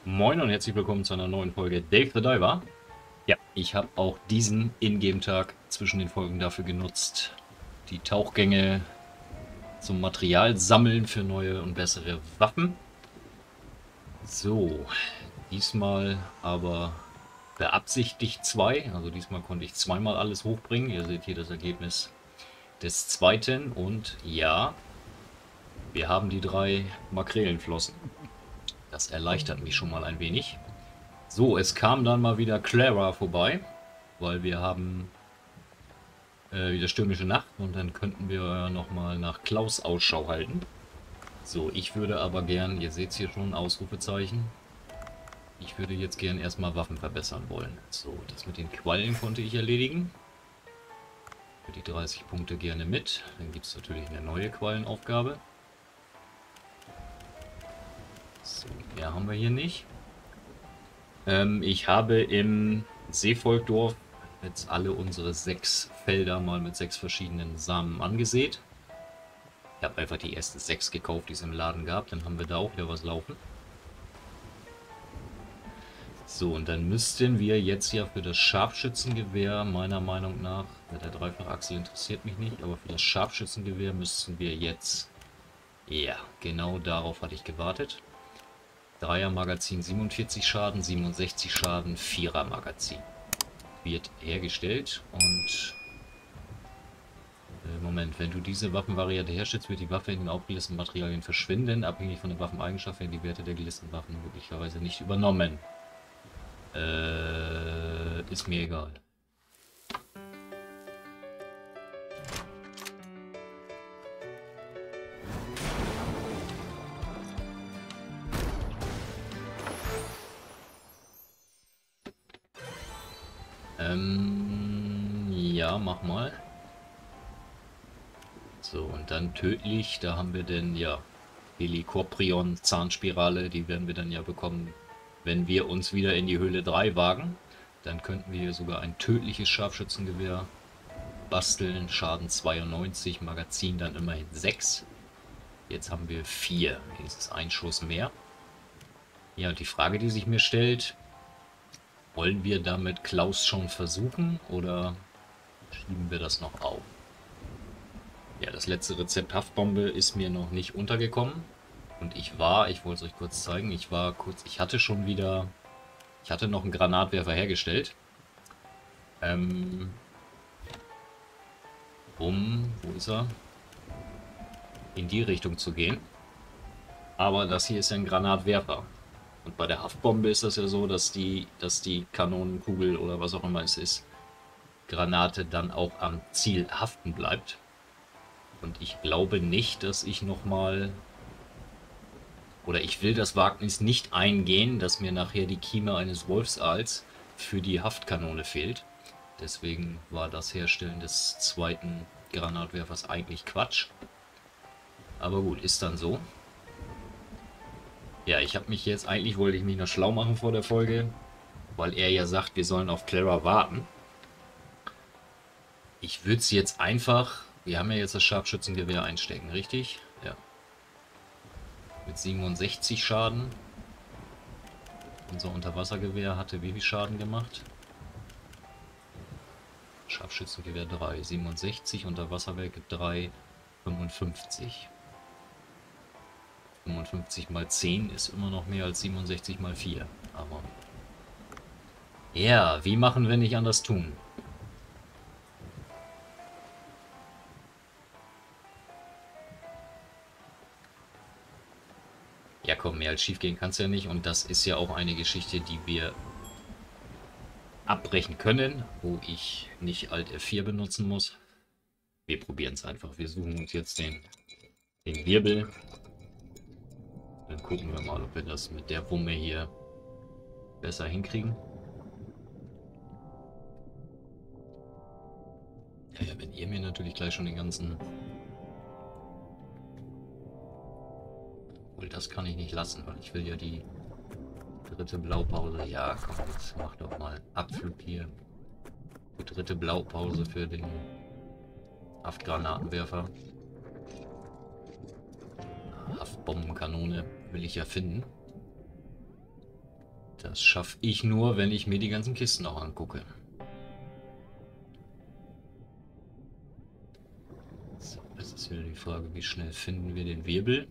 Moin und herzlich willkommen zu einer neuen Folge Dave the Diver. Ja, ich habe auch diesen Ingame-Tag zwischen den Folgen dafür genutzt, die Tauchgänge zum Material sammeln für neue und bessere Waffen. So, diesmal aber beabsichtigt zwei. Also diesmal konnte ich zweimal alles hochbringen. Ihr seht hier das Ergebnis des zweiten. Und ja, wir haben die 3 Makrelenflossen. Das erleichtert mich schon mal ein wenig. So, es kam dann mal wieder Clara vorbei, weil wir haben wieder stürmische Nacht und dann könnten wir nochmal nach Klaus Ausschau halten. So, ich würde aber gern, ihr seht es hier schon, Ausrufezeichen. Ich würde jetzt gern erstmal Waffen verbessern wollen. So, das mit den Quallen konnte ich erledigen. Für die 30 Punkte gerne mit. Dann gibt es natürlich eine neue Quallenaufgabe. So, mehr haben wir hier nicht. Ich habe im Seevolkdorf jetzt alle unsere 6 Felder mal mit 6 verschiedenen Samen angesät. Ich habe einfach die ersten 6 gekauft, die es im Laden gab. Dann haben wir da auch wieder was laufen. So, und dann müssten wir jetzt ja für das Scharfschützengewehr, meiner Meinung nach, der Dreifachachsel interessiert mich nicht, aber für das Scharfschützengewehr müssten wir jetzt, ja, genau darauf hatte ich gewartet. 3er Magazin 47 Schaden, 67 Schaden, 4er Magazin. Wird hergestellt und Moment, wenn du diese Waffenvariante herstellst, wird die Waffe in den aufgelisteten Materialien verschwinden. Abhängig von der Waffeneigenschaft werden die Werte der gelisteten Waffen möglicherweise nicht übernommen. Ist mir egal. Ja, mach mal. So, und dann tödlich, da haben wir denn, ja, Helicoprion, Zahnspirale, die werden wir dann ja bekommen, wenn wir uns wieder in die Höhle 3 wagen. Dann könnten wir sogar ein tödliches Scharfschützengewehr basteln, Schaden 92, Magazin dann immerhin 6. Jetzt haben wir 4, dieses ein Schuss mehr. Ja, und die Frage, die sich mir stellt, wollen wir damit Klaus schon versuchen oder schieben wir das noch auf? Ja, das letzte Rezept Haftbombe ist mir noch nicht untergekommen. Und ich wollte es euch kurz zeigen, ich hatte schon wieder, ich hatte noch einen Granatwerfer hergestellt. Wo ist er? In die Richtung zu gehen. Aber das hier ist ja ein Granatwerfer. Und bei der Haftbombe ist das ja so, dass die Kanonenkugel oder was auch immer es ist, Granate dann auch am Ziel haften bleibt. Und ich glaube nicht, dass ich nochmal, oder ich will das Wagnis nicht eingehen, dass mir nachher die Kieme eines Wolfsaals für die Haftkanone fehlt. Deswegen war das Herstellen des zweiten Granatwerfers eigentlich Quatsch. Aber gut, ist dann so. Ja, wollte ich mich noch schlau machen vor der Folge, weil er ja sagt, wir sollen auf Clara warten. Ich würde es jetzt einfach, wir haben ja jetzt das Scharfschützengewehr einstecken, richtig? Ja. Mit 67 Schaden. Unser Unterwassergewehr hatte wie viel Schaden gemacht? Scharfschützengewehr 3, 67, Unterwasserwerk 3, 55. 55 mal 10 ist immer noch mehr als 67 mal 4. Aber ja, wie machen wir nicht anders tun? Ja komm, mehr als schief gehen kann es ja nicht. Und das ist ja auch eine Geschichte, die wir abbrechen können, wo ich nicht Alt F4 benutzen muss. Wir probieren es einfach. Wir suchen uns jetzt den Wirbel. Dann gucken wir mal, ob wir das mit der Wumme hier besser hinkriegen. Ja, wenn ihr mir natürlich gleich schon den ganzen... Obwohl, das kann ich nicht lassen, weil ich will ja die dritte Blaupause. Ja, komm, jetzt mach doch mal Abflug hier. Die dritte Blaupause für den Haftgranatenwerfer. Haftbombenkanone will ich ja finden. Das schaffe ich nur, wenn ich mir die ganzen Kisten noch angucke. So, jetzt ist wieder die Frage, wie schnell finden wir den Wirbel?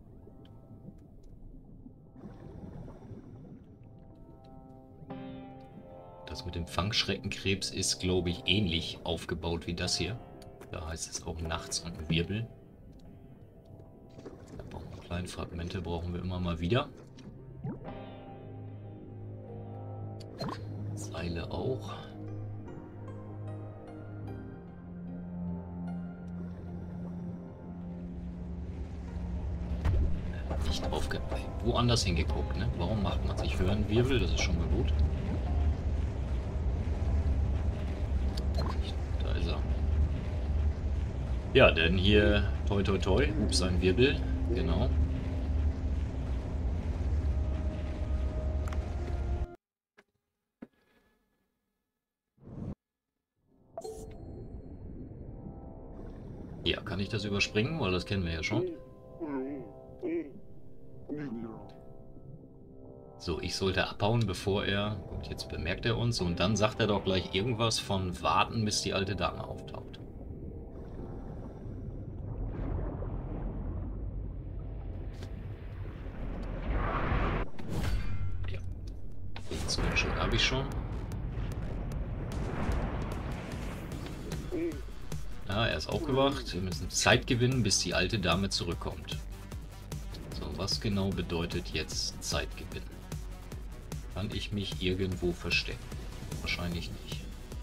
Das mit dem Fangschreckenkrebs ist, glaube ich, ähnlich aufgebaut wie das hier. Da heißt es auch nachts und ein Wirbel. Da brauchen wir kleine Fragmente, brauchen wir immer mal wieder. Seile auch. Nicht woanders hingeguckt, ne? Warum macht man sich hören Wirbel? Das ist schon mal gut. Da ist er. Ja, denn hier toi toi toi. Ups, ein Wirbel. Genau. Ja, kann ich das überspringen? Weil das kennen wir ja schon. So, ich sollte abhauen, bevor er... Gut, jetzt bemerkt er uns. Und dann sagt er doch gleich irgendwas von warten, bis die alte Dame auftaucht. Ja. Den Screenshot habe ich schon. Ja, er ist aufgewacht. Wir müssen Zeit gewinnen, bis die alte Dame zurückkommt. So, was genau bedeutet jetzt Zeit gewinnen? Kann ich mich irgendwo verstecken? Wahrscheinlich nicht.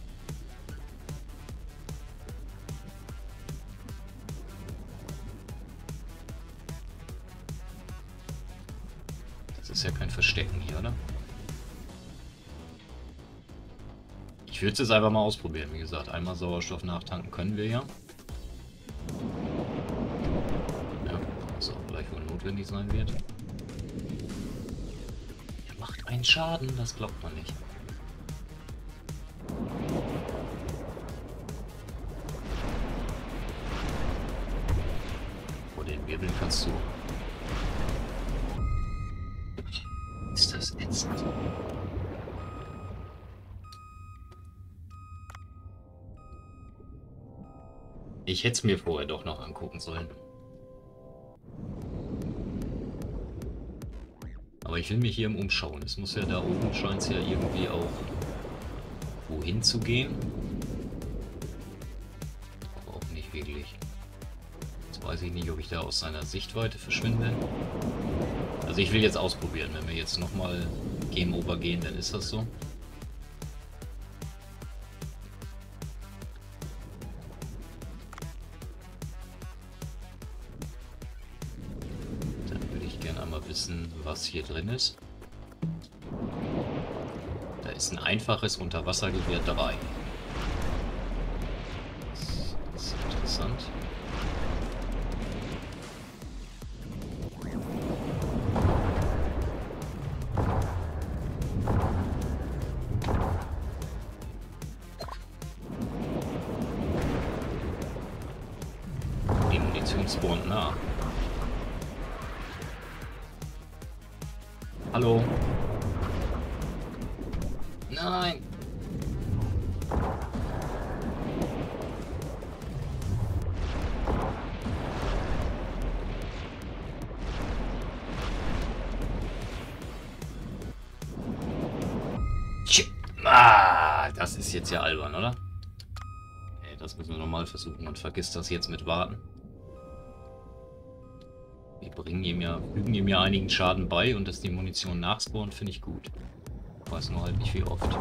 Das ist ja kein Verstecken hier, oder? Ich würde es jetzt einfach mal ausprobieren. Wie gesagt, einmal Sauerstoff nachtanken können wir ja. Ja, was auch gleich wohl notwendig sein wird. Er macht einen Schaden, das glaubt man nicht. Vor den Wirbeln kannst du... Ist das ätzend? Ich hätte es mir vorher doch noch angucken sollen. Aber ich will mich hier umschauen. Es muss ja da oben, scheint es ja irgendwie auch wohin zu gehen. Aber auch nicht wirklich. Jetzt weiß ich nicht, ob ich da aus seiner Sichtweite verschwinde. Also ich will jetzt ausprobieren. Wenn wir jetzt nochmal Game Over gehen, dann ist das so. Wissen, was hier drin ist. Da ist ein einfaches Unterwassergewehr 3. Das ist interessant. Die Munition spawnt nah. Hallo. Nein. Das ist jetzt ja albern, oder? Ey, das müssen wir nochmal versuchen und vergiss das jetzt mit Warten. Wir fügen ihm ja einigen Schaden bei und dass die Munition nachspawnt, finde ich gut. Ich weiß nur halt nicht wie oft.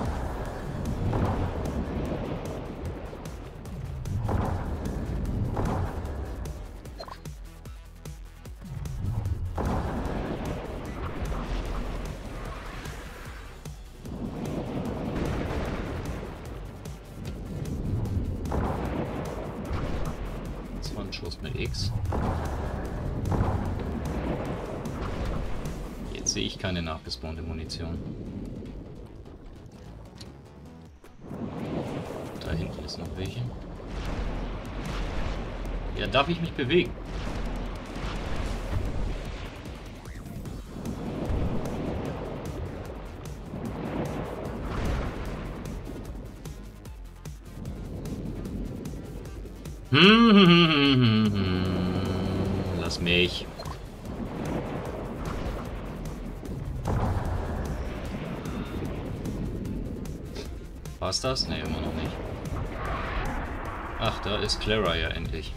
Das war ein Schuss mit X. Jetzt sehe ich keine nachgespawnte Munition. Da hinten ist noch welche. Ja, darf ich mich bewegen? Lass mich. War's das? Ne, immer noch nicht. Ach, da ist Clara ja endlich.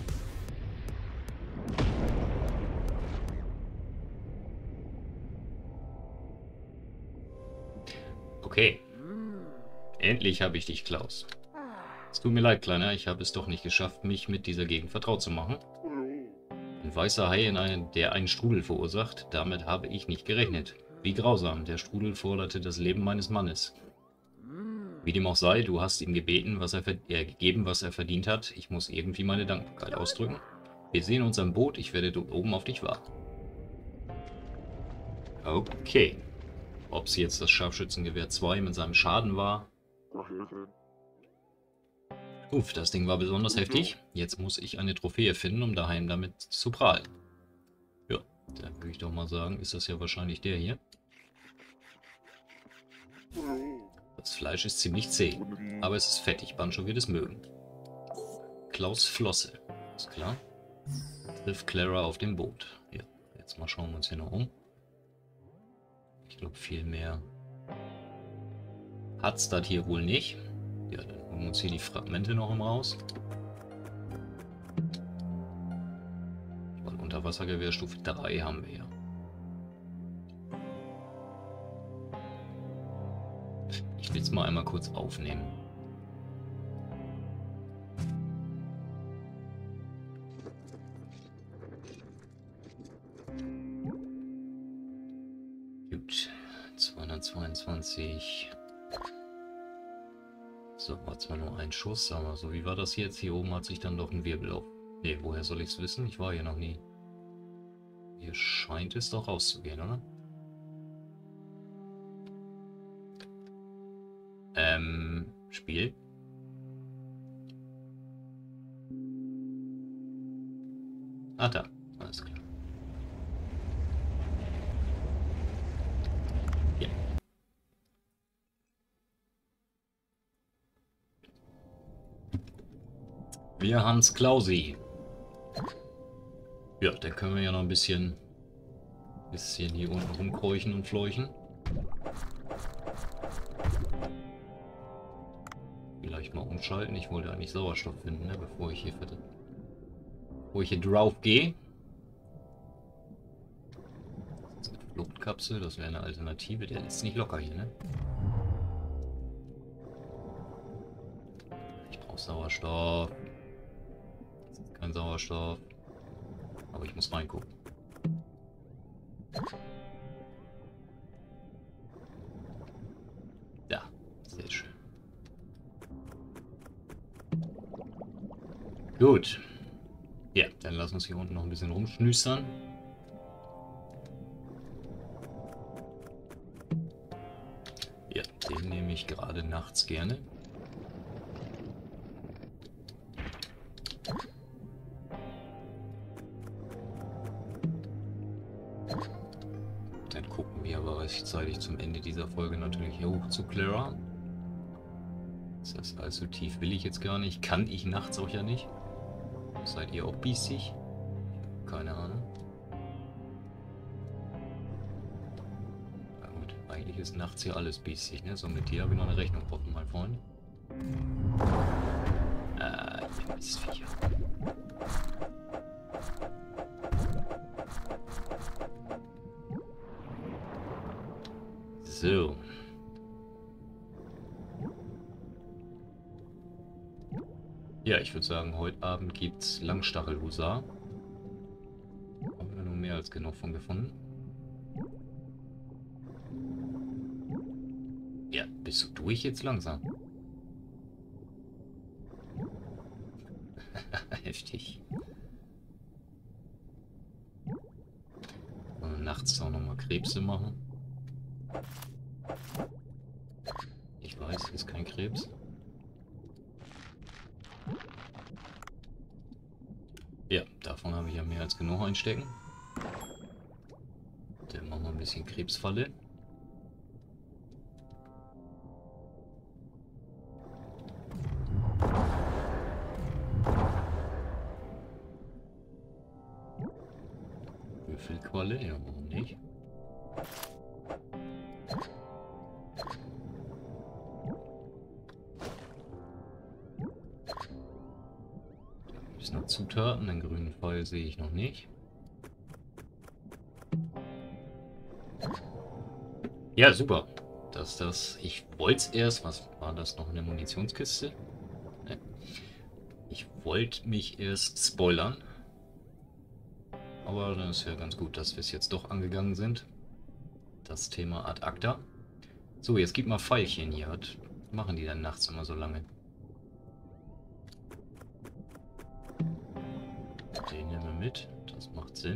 Okay. Endlich habe ich dich, Klaus. Es tut mir leid, Kleiner, ich habe es doch nicht geschafft, mich mit dieser Gegend vertraut zu machen. Ein weißer Hai, der einen Strudel verursacht, damit habe ich nicht gerechnet. Wie grausam, der Strudel forderte das Leben meines Mannes. Wie dem auch sei, du hast ihm gegeben, was er verdient hat. Ich muss irgendwie meine Dankbarkeit ausdrücken. Wir sehen uns am Boot, ich werde dort oben auf dich warten. Okay. Ob es jetzt das Scharfschützengewehr 2 mit seinem Schaden war? Uff, das Ding war besonders heftig. Jetzt muss ich eine Trophäe finden, um daheim damit zu prahlen. Ja, dann würde ich doch mal sagen, ist das ja wahrscheinlich der hier. Das Fleisch ist ziemlich zäh, aber es ist fettig. Banjo wird es mögen. Klaus Flosse. Ist klar. Trifft Clara auf dem Boot. Ja, jetzt mal schauen wir uns hier noch um. Ich glaube, viel mehr hat's das hier wohl nicht. Ja, dann holen wir uns hier die Fragmente noch im Raus. Weil Unterwassergewehr Stufe 3 haben wir ja. Ich will es mal einmal kurz aufnehmen. Gut, 222. So, war zwar nur ein Schuss, aber so wie war das jetzt? Hier oben hat sich dann doch ein Wirbel auf. Ne, woher soll ich es wissen? Ich war hier noch nie. Hier scheint es doch rauszugehen, oder? Spiel. Ah, da. Alles klar. Ja. Wir haben's, Klausi. Ja, dann können wir ja noch ein bisschen hier unten rumkräuchen und fleuchen. Vielleicht mal umschalten. Ich wollte eigentlich Sauerstoff finden, ne, bevor ich hier drauf gehe. Fluchtkapsel, das wäre eine Alternative. Der ist nicht locker hier, ne? Ich brauche Sauerstoff. Das ist kein Sauerstoff. Aber ich muss reingucken. Ja, sehr schön. Gut. Ja, dann lass uns hier unten noch ein bisschen rumschnüstern. Ja, den nehme ich gerade nachts gerne. Dann gucken wir aber rechtzeitig zum Ende dieser Folge natürlich hier hoch zu Clara. Das heißt, allzu tief will ich jetzt gar nicht. Kann ich nachts auch ja nicht. Seid ihr auch biestig? Keine Ahnung. Na gut, eigentlich ist nachts hier alles biestig, ne? So mit dir habe ich noch eine Rechnung offen, mein Freund. Ihr Mistviecher. So. Ja, ich würde sagen, heute Abend gibt's Langstachelhusar. Haben wir nur mehr als genug von gefunden. Ja, bist du durch jetzt langsam? Heftig. Wollen wir nachts auch nochmal Krebse machen? Ich weiß, ist kein Krebs. Ja, davon habe ich ja mehr als genug einstecken. Dann machen wir ein bisschen Krebsfalle. Falle? Ja, warum nicht? Gibt es noch Zutaten? Den grünen Pfeil sehe ich noch nicht. Ja, super. Ich wollte es erst. Was war das? Noch eine Munitionskiste? Ne. Ich wollte mich erst spoilern. Aber dann ist ja ganz gut, dass wir es jetzt doch angegangen sind. Das Thema ad acta. So, jetzt gib mal Pfeilchen hier. Was machen die denn nachts immer so lange? Den nehmen wir mit. Das macht Sinn.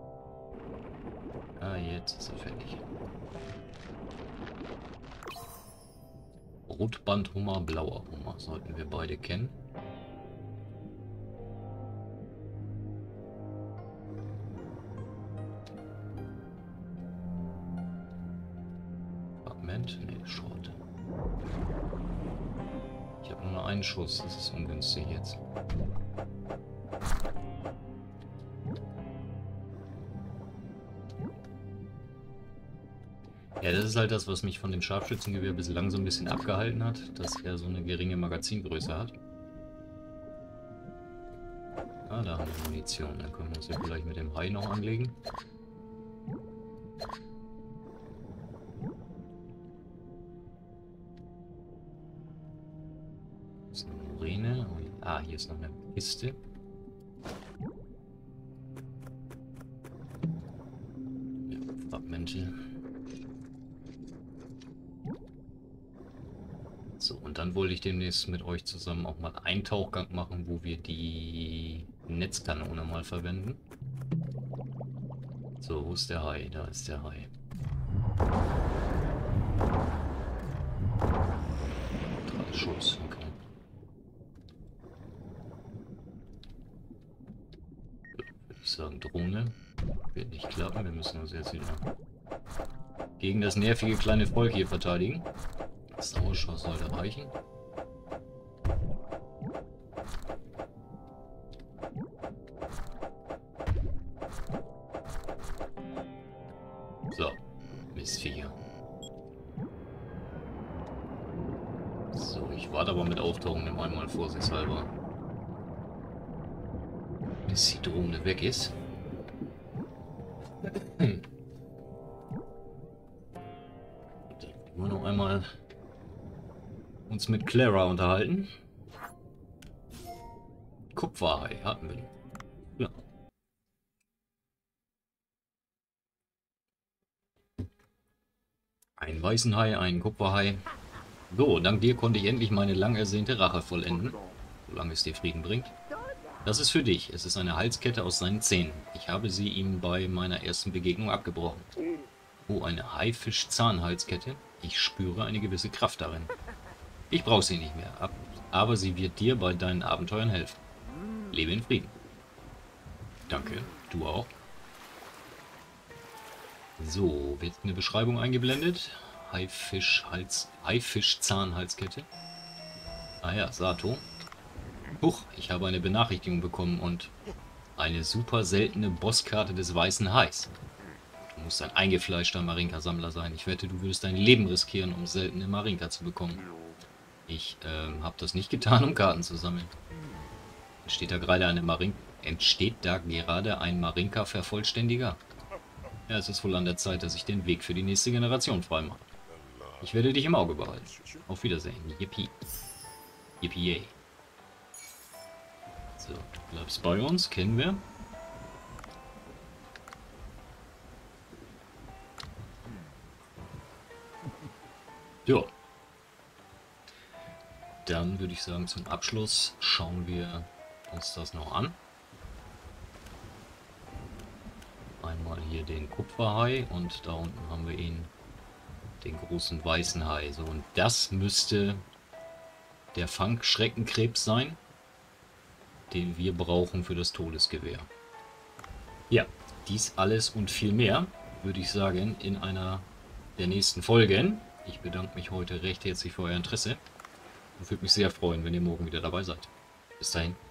Ah, jetzt ist er fertig. Rotbandhummer, blauer Hummer. Sollten wir beide kennen. Fragment? Ne, Short. Ich habe nur einen Schuss. Das ist ungünstig jetzt. Ja, das ist halt das, was mich von dem Scharfschützengewehr bislang so ein bisschen abgehalten hat, dass er so eine geringe Magazingröße hat. Ah, da haben wir Munition. Dann können wir uns ja vielleicht mit dem Hai noch anlegen. Das ist eine Moräne. Ah, hier ist noch eine Kiste. Ja, Fragmente. So, und dann wollte ich demnächst mit euch zusammen auch mal einen Tauchgang machen, wo wir die Netzkanone mal verwenden. So, wo ist der Hai? Da ist der Hai. 3 Schuss, okay. Würde ich sagen, Drohne. Wird nicht klappen, wir müssen uns jetzt wieder gegen das nervige kleine Volk hier verteidigen. Das Sauerschuss sollte reichen. So, Mistviecher. So, ich warte aber mit Auftauchen im einmal vorsichtshalber, bis die Drohne weg ist. Dann wollen wir noch einmal uns mit Clara unterhalten. Kupferhai hatten wir. Ja. Einen weißen Hai, einen Kupferhai. So, dank dir konnte ich endlich meine lang ersehnte Rache vollenden, solange es dir Frieden bringt. Das ist für dich. Es ist eine Halskette aus seinen Zähnen. Ich habe sie ihm bei meiner ersten Begegnung abgebrochen. Oh, eine Haifisch-Zahnhalskette. Ich spüre eine gewisse Kraft darin. Ich brauche sie nicht mehr, aber sie wird dir bei deinen Abenteuern helfen. Lebe in Frieden. Danke, du auch. So, wird eine Beschreibung eingeblendet. Haifisch-Zahnhalskette. Ah ja, Sato. Huch, ich habe eine Benachrichtigung bekommen und eine super seltene Bosskarte des weißen Hais. Du musst ein eingefleischter Marinka-Sammler sein. Ich wette, du würdest dein Leben riskieren, um seltene Marinka zu bekommen. Ich habe das nicht getan, um Karten zu sammeln. Entsteht da gerade ein Marinka-Vervollständiger? Ja, es ist wohl an der Zeit, dass ich den Weg für die nächste Generation freimache. Ich werde dich im Auge behalten. Auf Wiedersehen. Yippie. Yippie. So, du bleibst bei uns. Kennen wir. Ja. Dann würde ich sagen, zum Abschluss schauen wir uns das noch an. Einmal hier den Kupferhai und da unten haben wir ihn, den großen weißen Hai. So, und das müsste der Fangschreckenkrebs sein, den wir brauchen für das Todesgewehr. Ja, dies alles und viel mehr, würde ich sagen, in einer der nächsten Folgen. Ich bedanke mich heute recht herzlich für euer Interesse und würde mich sehr freuen, wenn ihr morgen wieder dabei seid. Bis dahin.